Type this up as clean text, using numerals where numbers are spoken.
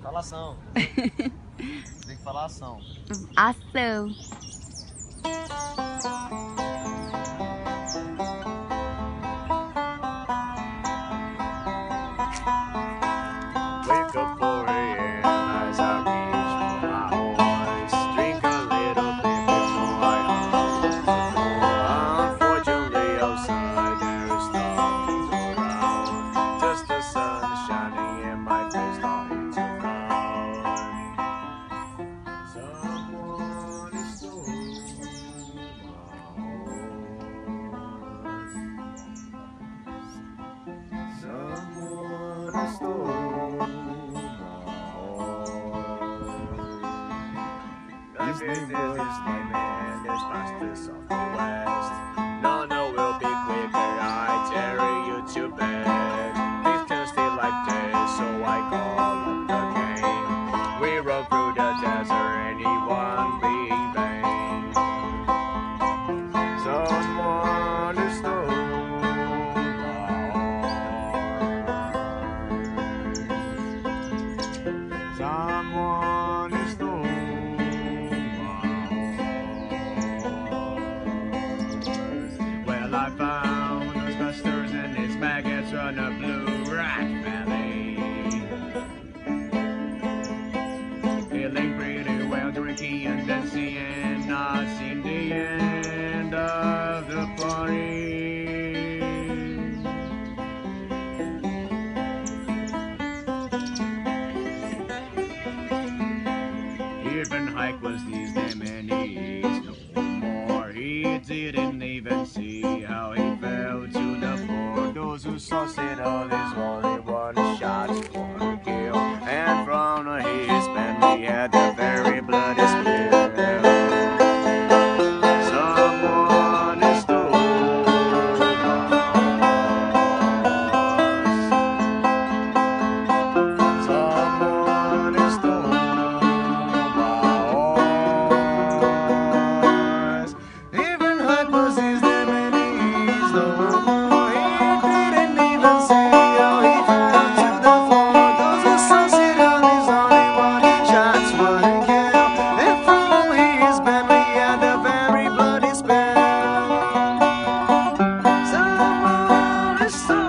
Fala ação. Tem que falar ação. Ação. Wake up 4 a.m. as I reach for my horse. Drink a little bit before I hunt. Unfortunately, outside there is nothing around. Just the sun shining in my face, starting to frown. Someone is stole my horse. Someone is stole. This is and this fastest of the West. No, we'll be quicker. I dare you to bet. Things can stay like this, so I call up the game. We rode through the desert, anyone being vain. Someone is stole my horse. Someone is stole. Well, I found those busters and his maggots on a blue rock valley. Feeling pretty well, drinking and dancing, and not seen the end of the party. Irving Hyke was these damn and he's no more. He didn't even see how he fell to the floor. Those who saw said all is only one shot, one kill. And from his family had the very bloody spill. Someone is stole my horse. Someone is stole my horse. Even Hyke was his name and he's no more. He didn't even see how he fell to the floor. Those who saw said on his only one shots one kill. And from his family had a very bloody spell. Someone is stole.